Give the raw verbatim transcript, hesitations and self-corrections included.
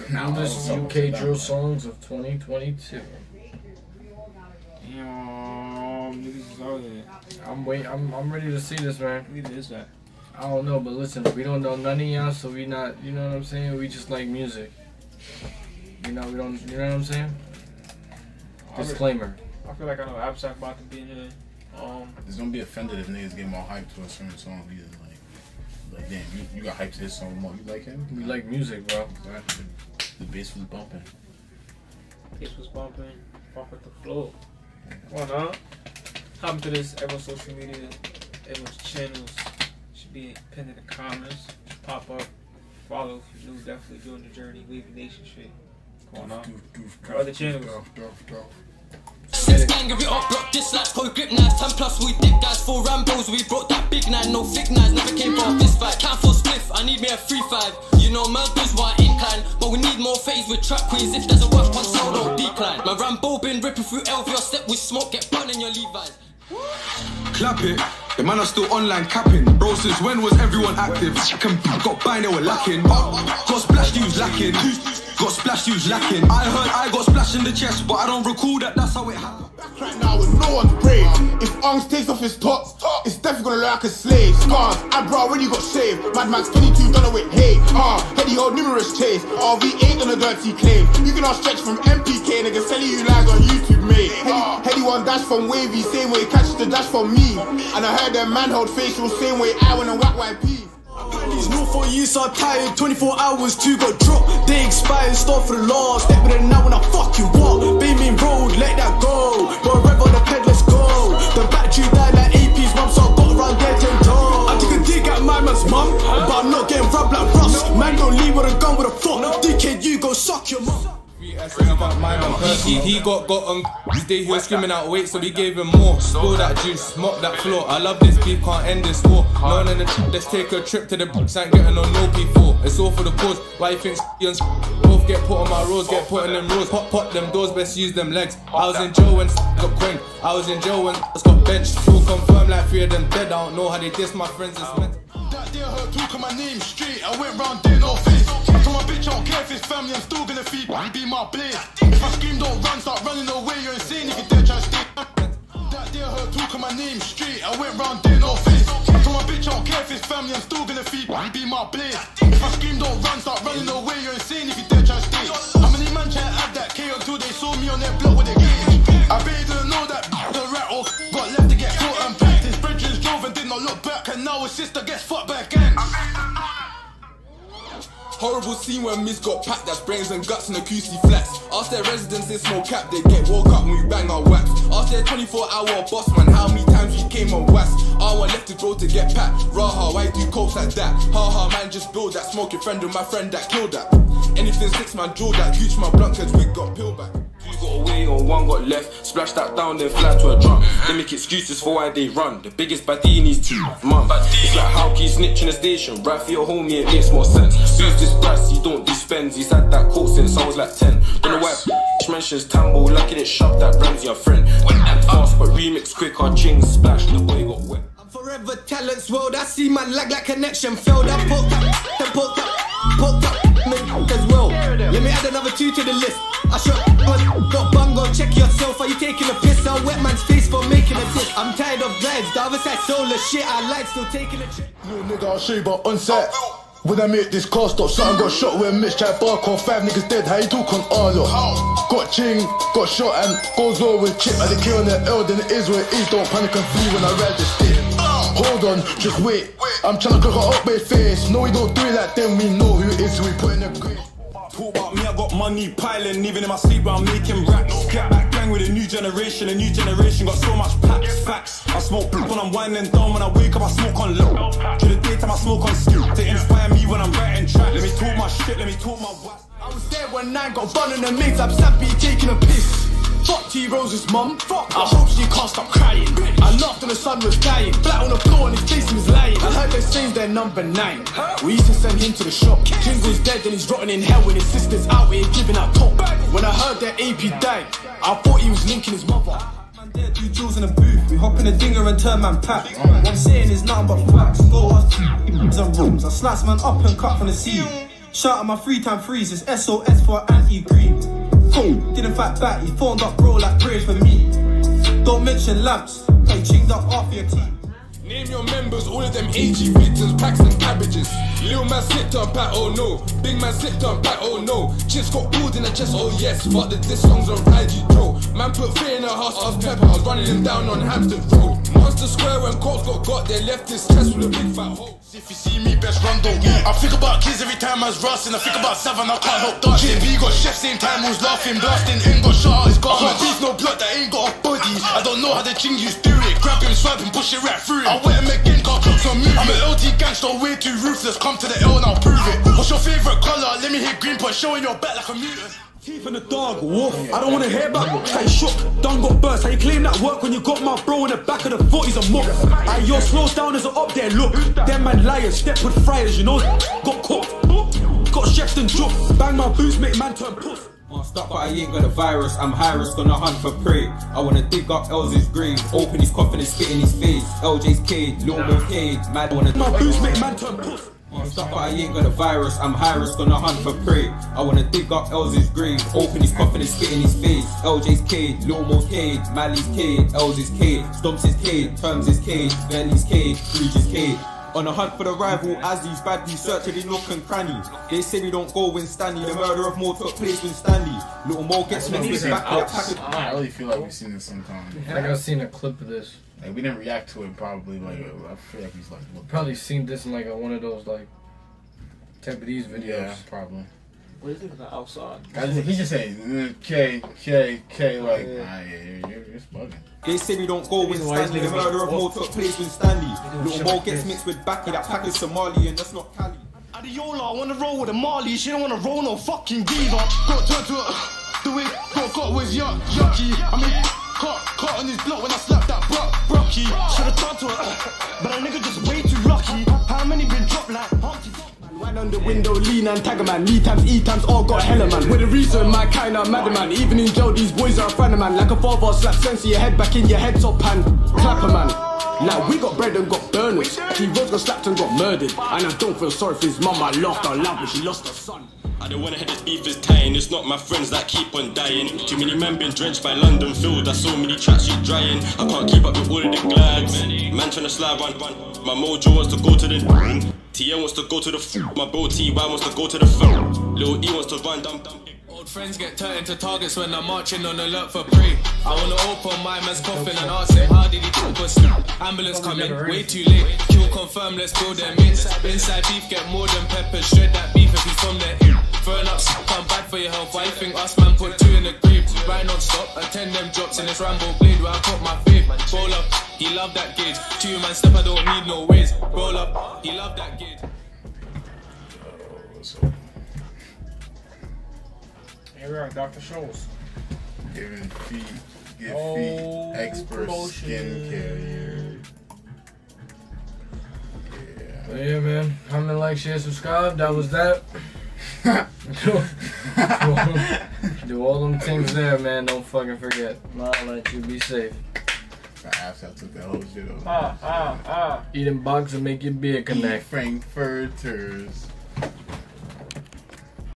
Oldest U K drill songs of twenty twenty-two. Damn, niggas is out here. I'm wait. I'm I'm ready to see this, man. What is that? I don't know, but listen, we don't know none of y'all, so we not. You know what I'm saying? We just like music. You know we don't. You know what I'm saying? Disclaimer. I feel like I know Absack about to be in here. Um, It's gonna be offended if niggas get more hyped to a certain song. Either like, like damn, you, you got hyped to this song more. You like him? We like music, bro. Exactly. The bass was bumping. Bass was bumping. Fuck with the flow. Come on, huh? Hop into this everyone's social media, everyone's channels. Should be pinned in the comments. Just pop up. Follow if you're new. Definitely join the journey. Wavy Nation shit. Come on, huh? Other channels. Since gang we up block dislikes, cold grip knives, ten plus we dip guys, four Rambos, we brought that big knife, no thick knives, never came for a fist fight. Can't for spliff, I need me a three five. You know murders why incline, but we need more phase with trap queens. If there's a work on soul, don't decline. My Rambo been ripping through L V, your step with smoke, get burned in your Levi's. Clap it, the man are still online capping. Bro, since when was everyone active? Can got bind, they were lacking. Got splash, you was lacking. Got splash, you was lacking. I heard I got splashed in the chest, but I don't recall that that's how it happened. Right now with no one's brave. If Ungs takes off his top, it's definitely gonna look like a slave. Scars, and bro already got saved. Mad Max twenty-two done it with hay. Ah, uh, Heady hold numerous chase. R V ain't on a dirty claim. You can all stretch from M P K, nigga selling you lies on YouTube, mate. Heady, Heady one dash from Wavy, same way catches the dash from me. And I heard them man hold facial, same way I went and whack Y P. These new for use are tired, twenty-four hours to go drop. They expire, start for the law. Step with it now when I fuck you up. Beaming road, let that go. Wherever the ped, let's go. The battery died like A P's mum, so I got around there ten toes. I took a dig at my man's mum, but I'm not getting rubbed like Russ. Man don't leave with a gun with a fuck. Dickhead, you go suck your mum. He, he got got on his day, he was screaming out wait, so we gave him more. Spill that juice, mop that floor. I love this beef, can't end this war. No, no, no, let's take a trip to the books, ain't getting on no P four. It's all for the cause, why you think and both get put on my roads, get put in them roads. Pop, pop them doors, best use them legs. I was in jail when got quanked, I was in jail when got benched. Full confirmed like three of them dead, I don't know how they diss my friends, it's meant. That day I heard talking my name straight, I went round there, no face. I told my bitch I don't care if it's family, I'm still gonna feed, be my blade. If I scream don't run, start running away, you're insane if you dare try to stay. That day I heard talking my name straight, I went round there, no face. I told my bitch I don't care if it's family, I'm still gonna feed, be my blade. If I scream don't run, start running away, you're insane if you dare try to stay. How many man try to add that K until they saw me on their block with a gauge? I bet you didn't know that the rat or got left to get caught and packed. His brethren drove and did not look back, and now his sister gets fucked by gangs. Horrible scene when Miss got packed, that's brains and guts and the Q C flats. Ask their residents, they smoke cap, they get woke up when we bang our wax. Ask their twenty-four hour boss man, how many times we came on wax. I want left to grow to get packed. Raha, why do copes like that? Haha, man, just build that. Smoke your friend with my friend that killed that. Anything six man, draw that. Gooch my blunt, cause we got pill back. Two got away or one got left. Splash that down, then fly to a drum. They make excuses for why they run. The biggest baddie in his team, mum. It's like how can you snitch in the station? Right for your homie, it makes more sense. Who's this price? He don't dispense. He's had that quote since I was like ten. Don't know why mentions Tambo, lucky it shoved that Ramsey a friend. Went that fast, but remix quick, our ching splash. The boy got wet. I'm forever talents world. I see man lag like connection failed. I poked up, then poked up, poked up, as well. Let me add another two to the list. I shot, got bungo, check yourself. Are you taking a piss? I'll wet man's face for making a diss. I'm tired of glides, the other side solar shit. I like still taking a trip. Little nigga, I'll show you, but on set. When I make this car stop, something got shot when Mitch tried bark off. Five niggas dead, how you talk on Arlo? Got ching, got shot and goes all with chip. And the K on the L, then it is what it is. Don't panic and flee when I ride the stick. Hold on, just wait. I'm trying to cook her up with face. No, we don't do it like them, we know who it is, so we put in the grave. Talk about me, I got money piling, even in my sleep I'm making racks. Get back gang with a new generation, a new generation got so much packs, facts. I smoke when I'm winding down, when I wake up I smoke on low. During the daytime I smoke on skill, to inspire me when I'm writing track. Let me talk my shit, let me talk my wax. I was there when nine got bun in the mix, I'm sappy taking a piss. Fuck T-Rose's mum, fuck, I hope she can't stop crying. I laughed when the sun was dying, flat on the floor and his face he was lying. I heard they saying they're number nine. We used to send him to the shop. Jingle's dead and he's rotting in hell when his sister's out here giving out top. When I heard that A P died, I thought he was linking his mother. Man there do jewels in a booth, we hop in a dinger and turn man pack. What I'm saying is nothing but facts. Go us and rooms, I slice man up and cut from the sea. Shout out my three time threes, it's S O S for anti-green. Oh, didn't fight back, he phoned up bro like prayers for me. Don't mention lamps, they chinged up half your team. Name your members, all of them A G victims, packs and cabbages. Little man slipped on pat, oh no. Big man slipped on pat, oh no. Chips got pulled in the chest, oh yes. Fuck the diss songs on I G Joe. Man put fear in her house, I was pepper, I was running him down on Hampton Road. Monster Square when cops got got, they left his chest with a big fat hole. If you see me, best run, don't walk. I think about kids every time I was rusting. I think about seven, I can't help dancing. J B got chef, same time was laughing, blasting. Ain't got shot, it's got my beef, no blood, that ain't got a body. I don't know how the chingies do it. Grab him, swipe him, push it right through him. I wet him again, got clocks on me. I'm an L T gangster, way too ruthless. Come to the L and I'll prove it. What's your favourite colour? Let me hit green, but showing your back like a mutant. Teeth in the dog, wolf. I don't wanna hear about how you shook, done got burst. How you claim that work when you got my bro in the back of the foot, he's a muck. Aye, your slows down as an up there, look. Them man liars, step with fryers, you know. Got cooked, got chefs and joke. Bang my boots, make man turn puss. I'm stuck but I ain't got a virus, I'm high risk on a hunt for prey. I wanna dig up L's grave, open his coffin and spit in his face. L J's K, Little Milk K, mad wanna my boots make man turn puss. I'm stuck but I ain't got a virus, I'm high risk on a hunt for prey. I wanna dig up L's grave, open his coffin and spit in his face. L J's K, Little Milk K, Madly's K, L's is K, Stomps is K, Terms is K, Bentley's K, Regis K. On a hunt for the rival, as these bad boys search every nook and cranny. They say we don't go when Stanley. The murder of Mo took place when Stanley. Little Mo gets mixed with back to that package. I really feel like we've seen this sometime. I think I've seen a clip of this. Like we didn't react to it probably. Like I feel like he's like look. Probably seen this in like a, one of those like type of these videos. Yeah, probably. What is it for the outside? I just, he just saying K K K like oh, yeah. Nah, yeah, you're, you're, you're bugging. They say we don't go when Stanley. The murder of Mo took place when Stanley. Little Mo gets mixed with Baki. That pack is Somali and that's not Cali. Adiola, I wanna roll with a Marley. She don't wanna roll no fucking diva. Got turned to a the way got got was yuck yucky. I mean caught caught on his block when I slapped that brock brocky. Should've turned to her, but a nigga just way too lucky. How many been dropped like Humpty? Wine on the window, lean and tag a man. Lee times, E times, all got hella man. With a reason, my kind of mad man. Even in jail, these boys are a friend of man. Like a father, slap sense of your head back in your head top hand. Clapper man. Like we got bread and got burners. T Rose got slapped and got murdered. And I don't feel sorry for his mum. I lost her love when she lost her son. I don't wanna hear this beef is tying. It's not my friends that keep on dying. Too many men been drenched by London field. That's so many tracks sheet drying. I can't keep up with all of the glads. Man tryna slide one one. My mojo wants to go to the T N wants to go to the f. My bro T Y wants to go to the phone. Lil E wants to run dumb dumb. Old friends get turned into targets when I'm marching on alert for prey. I wanna open my man's coffin and ask him how did he talk us? Ambulance coming, way too late. Kill confirm, let's build them mints. Inside beef get more than peppers. Shred that beef if he's from there. Throwing up come bad for your health. Why you think us man put two in the grave? Right non stop, attend them drops in this Rambo blade where I put my faith. Roll up, he love that gauge. Two man step, I don't need no ways. Roll up, he love that gauge. Here we are, Doctor Scholl's. Giving feet, give oh, feet, expert promotion. skincare. Yeah. But yeah, man. Comment, like, share, subscribe. That was that. Do all them things there, man. Don't fucking forget. I'll let you be safe. Perhaps I took that whole shit over. Ah, ah, ah. Eating box and make your beard connect. Frankfurters.